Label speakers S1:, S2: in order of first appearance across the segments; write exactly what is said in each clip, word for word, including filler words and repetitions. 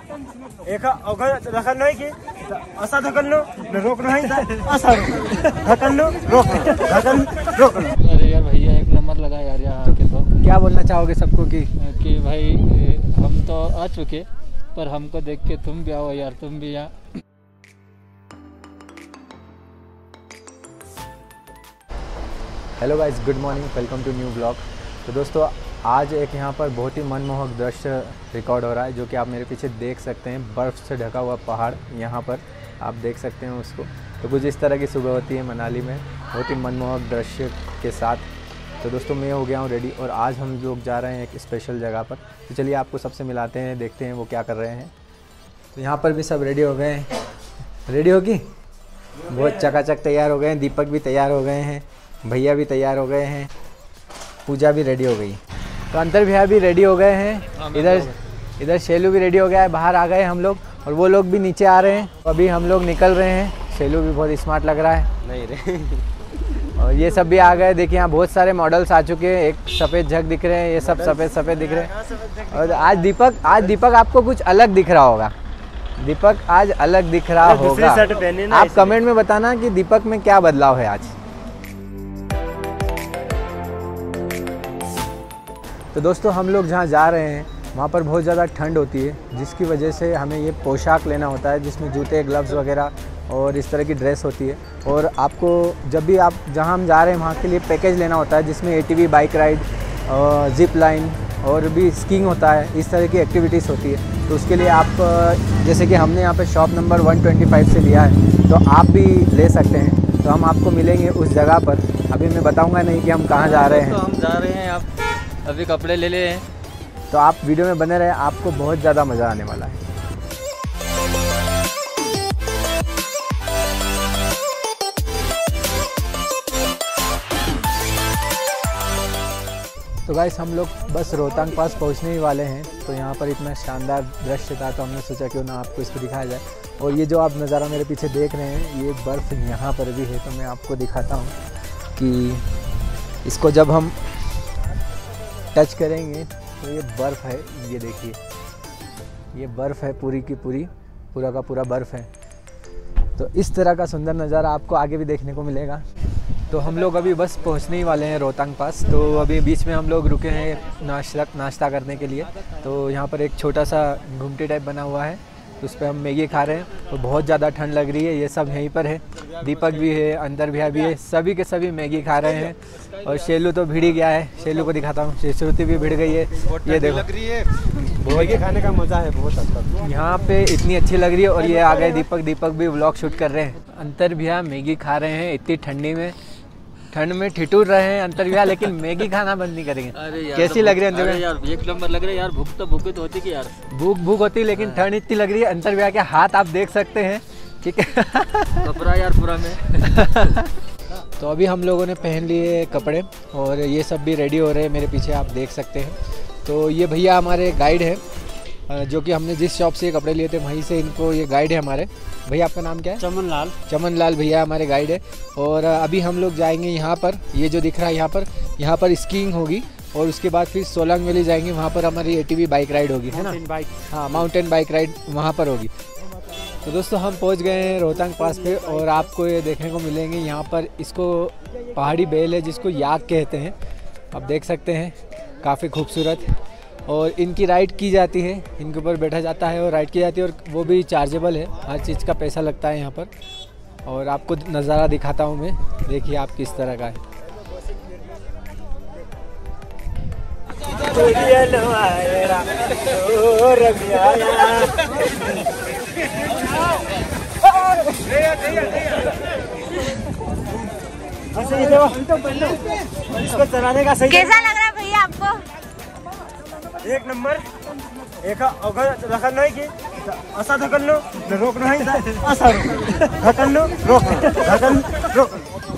S1: एक अगर रखल नहीं की ऐसा धकल लो रोक नहीं ऐसा धकल लो रोक धकल रोक।
S2: अरे यार भैया एक नंबर लगा यार यहाँ के। तो
S3: क्या बोलना चाहोगे सबको कि
S2: कि भाई हम तो आ चुके पर हमको देख के तुम भी आओ यार, तुम भी यहाँ।
S3: Hello guys, good morning, welcome to new blog. तो दोस्तों आज एक यहाँ पर बहुत ही मनमोहक दृश्य रिकॉर्ड हो रहा है, जो कि आप मेरे पीछे देख सकते हैं। बर्फ़ से ढका हुआ पहाड़ यहाँ पर आप देख सकते हैं उसको। तो कुछ इस तरह की सुबह होती है मनाली में, बहुत ही मनमोहक दृश्य के साथ। तो दोस्तों मैं हो गया हूँ रेडी और आज हम लोग जा रहे हैं एक स्पेशल जगह पर। तो चलिए आपको सबसे मिलाते हैं, देखते हैं वो क्या कर रहे हैं। तो यहाँ पर भी सब रेडी हो गए हैं। रेडी होगी, बहुत चकाचक तैयार हो गए हैं। दीपक भी तैयार हो गए हैं, भैया भी तैयार हो गए हैं, पूजा भी रेडी हो गई। तो अंतर भैया भी रेडी हो गए हैं। इधर इधर शैलू भी रेडी हो गया है। बाहर आ गए हम लोग और वो लोग भी नीचे आ रहे हैं। अभी हम लोग निकल रहे हैं। शैलू भी बहुत स्मार्ट लग रहा है।
S1: नहीं रे।
S3: और ये सब भी आ गए। देखिए यहाँ बहुत सारे मॉडल्स आ चुके हैं। एक सफ़ेद झग दिख रहे हैं, ये सब सफ़ेद सफ़ेद दिख रहे हैं। और आज दीपक आज दीपक आपको कुछ अलग दिख रहा होगा। दीपक आज अलग दिख रहा होगा। आप कमेंट में बताना कि दीपक में क्या बदलाव है आज। तो दोस्तों हम लोग जहाँ जा रहे हैं वहाँ पर बहुत ज़्यादा ठंड होती है, जिसकी वजह से हमें ये पोशाक लेना होता है, जिसमें जूते, ग्लव्स वगैरह और इस तरह की ड्रेस होती है। और आपको जब भी आप जहाँ हम जा रहे हैं वहाँ के लिए पैकेज लेना होता है, जिसमें ATV, bike ride, zip line और भी स्कीइंग होता है। इस तरह की एक्टिविटीज़ होती है। तो उसके लिए आप जैसे कि हमने यहाँ पर shop number one twenty five से लिया है, तो आप भी ले सकते हैं। तो हम आपको मिलेंगे उस जगह पर। अभी मैं बताऊँगा नहीं कि हम कहाँ जा रहे हैं।
S2: तो हम जा रहे हैं, आप अभी कपड़े ले ले हैं।
S3: तो आप वीडियो में बने रहे, आपको बहुत ज़्यादा मज़ा आने वाला है। तो गाइस हम लोग बस रोहतांग पास पहुंचने ही वाले हैं। तो यहाँ पर इतना शानदार दृश्य था, तो हमने सोचा क्यों ना आपको इसको दिखाया जाए। और ये जो आप नज़ारा मेरे पीछे देख रहे हैं, ये बर्फ़ यहाँ पर भी है। तो मैं आपको दिखाता हूँ कि इसको जब हम टच करेंगे तो ये बर्फ़ है। ये देखिए, ये बर्फ़ है, पूरी की पूरी, पूरा का पूरा बर्फ़ है। तो इस तरह का सुंदर नज़ारा आपको आगे भी देखने को मिलेगा। तो हम लोग अभी बस पहुंचने ही वाले हैं रोहतांग पास। तो अभी बीच में हम लोग रुके हैं नाश्ता नाश्ता करने के लिए। तो यहाँ पर एक छोटा सा घुमटी टाइप बना हुआ है, तो उस पर हम मैगी खा रहे हैं। तो बहुत ज़्यादा ठंड लग रही है। ये सब यहीं पर है, दीपक भी है, अंदर भैया भी है, सभी के सभी मैगी खा रहे हैं। और शैलू तो भिड़ ही गया है। शैलू को दिखाता हूँ, श्रुति भी भिड़ गई है। ये देखो,
S1: लग रही है, मैगी खाने का मज़ा है बहुत अच्छा।
S3: यहाँ पे इतनी अच्छी लग रही है। और ये आ गए दीपक दीपक भी व्लॉग शूट कर रहे हैं। अंतर भैया मैगी खा रहे हैं इतनी ठंडी में, ठंड में ठिठुर रहे हैं अंतर भैया, लेकिन मैगी खाना बंद नहीं करेंगे।
S2: अरे यार,
S3: कैसी लग रही है अंतर भैया?
S2: यार एक नंबर लग रहा है यार। भूख तो भूख तो होती कि यार,
S3: भूख भूख होती, लेकिन ठंड इतनी लग रही है। अंतर भैया के हाथ आप देख सकते हैं, ठीक है।
S2: कपड़ा यार पूरा में।
S3: तो अभी हम लोगों ने पहन लिए कपड़े और ये सब भी रेडी हो रहे हैं, मेरे पीछे आप देख सकते हैं। तो ये भैया हमारे गाइड है, जो कि हमने जिस शॉप से ये कपड़े लिए थे वहीं से इनको ये गाइड है हमारे। भैया आपका नाम क्या है?
S2: चमन लाल।
S3: चमन लाल भैया हमारे गाइड है। और अभी हम लोग जाएंगे यहाँ पर, ये जो दिख रहा है यहाँ पर, यहाँ पर स्कीइंग होगी। और उसके बाद फिर सोलंग वैली जाएंगे, वहाँ पर हमारी एटीवी बाइक राइड होगी, है ना?
S1: बाइक,
S3: हाँ, माउंटेन बाइक राइड वहाँ पर होगी। तो दोस्तों हम पहुँच गए हैं रोहतांग पास पे और आपको ये देखने को मिलेंगे यहाँ पर, इसको पहाड़ी बेल है जिसको याक कहते हैं। आप देख सकते हैं, काफ़ी खूबसूरत। और इनकी राइड की जाती है, इनके ऊपर बैठा जाता है और राइड की जाती है। और वो भी चार्जेबल है, हर चीज़ का पैसा लगता है यहाँ पर। और आपको नज़ारा दिखाता हूँ मैं, देखिए आप किस तरह का है।
S1: इसको चलाने का सही
S4: कैसा लग रहा है भैया आपको?
S1: एक नंबर। एक अगर रखल नहीं की ऐसा धकल लो रोक नहीं ऐसा धकल लो रोक धकल रोक।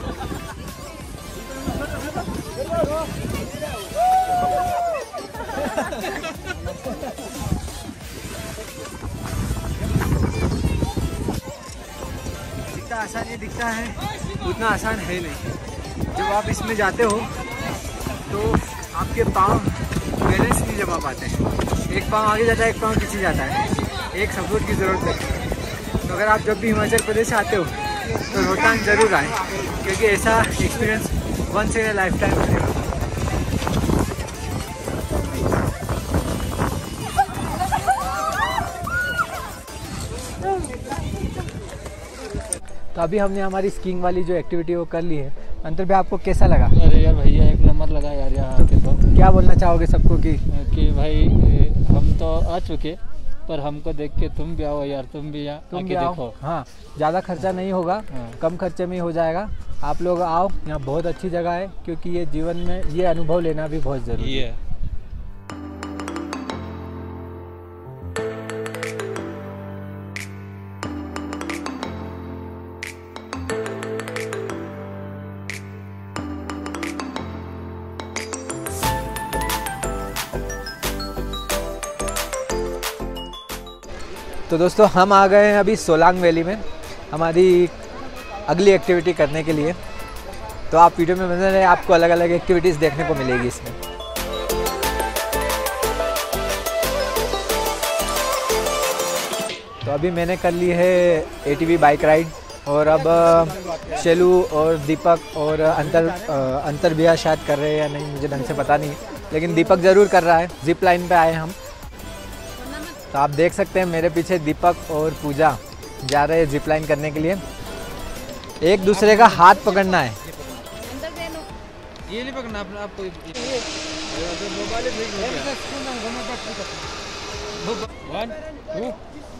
S1: जितना आसान ये दिखता है उतना आसान है नहीं। जब आप इसमें जाते हो तो आपके पाँव बैलेंस नहीं जमा पाते हैं। एक पाँव आगे जाता है, एक पाँव पीछे जाता है।
S3: एक सपोर्ट की ज़रूरत है। तो अगर आप जब भी हिमाचल प्रदेश आते हो तो रोहतांग ज़रूर आए, क्योंकि ऐसा experience once in a life time मिलेगा। तो अभी हमने हमारी स्कीइंग वाली जो एक्टिविटी वो कर ली है। अंतर भाई आपको कैसा लगा?
S2: अरे यार भैया एक नंबर लगा यार यहाँ आके। तो
S3: क्या बोलना चाहोगे सबको कि
S2: कि भाई हम तो आ चुके, पर हमको देख के तुम भी आओ यार, तुम भी यहाँ
S3: तुम
S2: आके
S3: भी आओ।
S2: देखो।
S3: हाँ, ज़्यादा खर्चा नहीं होगा,
S2: हाँ।
S3: कम खर्चे में ही हो जाएगा। आप लोग आओ, यहाँ बहुत अच्छी जगह है, क्योंकि ये जीवन में ये अनुभव लेना भी बहुत ज़रूरी है। तो दोस्तों हम आ गए हैं अभी सोलांग वैली में हमारी अगली एक्टिविटी करने के लिए। तो आप वीडियो में बने रहे, आपको अलग अलग एक्टिविटीज़ देखने को मिलेगी इसमें। तो अभी मैंने कर ली है एटीवी बाइक राइड, और अब शेलू और दीपक और अंतर अंतर भी शायद कर रहे हैं या नहीं, मुझे ढंग से पता नहीं, लेकिन दीपक ज़रूर कर रहा है। जिप लाइन पे आए हम। तो आप देख सकते हैं मेरे पीछे दीपक और पूजा जा रहे हैं जिप लाइन करने के लिए। एक दूसरे का हाथ पकड़ना है।
S2: ये नहीं पकड़ना आपको। वन टू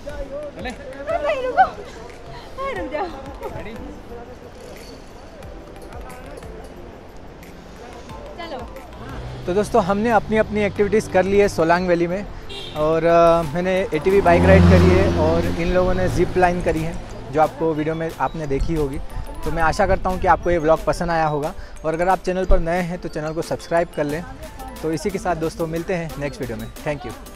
S4: चलो।
S3: तो दोस्तों हमने अपनी अपनी एक्टिविटीज़ कर ली है सोलांग वैली में, और आ, मैंने एटीवी बाइक राइड करी है और इन लोगों ने जिप लाइन करी है, जो आपको वीडियो में आपने देखी होगी। तो मैं आशा करता हूँ कि आपको ये व्लॉग पसंद आया होगा, और अगर आप चैनल पर नए हैं तो चैनल को सब्सक्राइब कर लें। तो इसी के साथ दोस्तों मिलते हैं नेक्स्ट वीडियो में। Thank you.